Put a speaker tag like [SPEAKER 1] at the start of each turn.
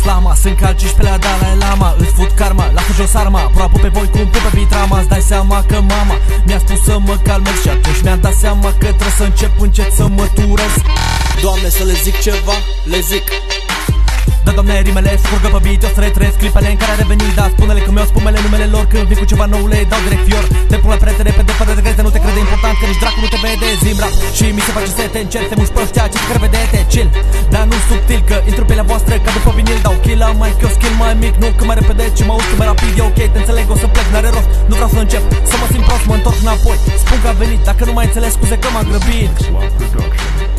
[SPEAKER 1] slama. Sunt calci pe la Dalai Lama. Îți fut karma, lasă jos arma. Proapă pe voi cum pe bitrama. Îți dai seama că mama mi-a spus să mă calmez și atunci mi-am dat seama că trebuie să încep încet să măturez.
[SPEAKER 2] Doamne, să le zic ceva, le zic.
[SPEAKER 1] Da, Doamne, rimele scurgă pe beat, eu să retrăiesc clipele în care a revenit. Da, spune-le că mi-au spumele numele lor. Când vin cu ceva nou le dau direct fior. Te pun la perete repede, fără de crede, nu te crede important că nici dracu nu te vede. Zim rap și mi se face sete, încerc să muși pe ăștia ce-ți crevedete. Chill, dar nu subtil, că intru pe la voastră ca după vinil. Dau kill, am mai eu skill mai mic, nu că mai repede, ci mă auzi că mai rapid. E ok, te înțeleg, o să plec, n-are rost. Nu vreau să încep, să mă simt prost, mă întorc înapoi. Spun că a venit, dacă nu mai înțeles, scuze că m-am grăbit.